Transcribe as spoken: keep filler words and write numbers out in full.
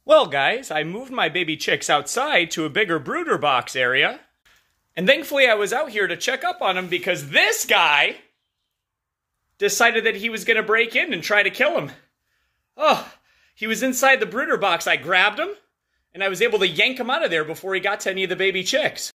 Well, guys, I moved my baby chicks outside to a bigger brooder box area. And thankfully I was out here to check up on them because this guy decided that he was going to break in and try to kill him. Oh, he was inside the brooder box. I grabbed him, and I was able to yank him out of there before he got to any of the baby chicks.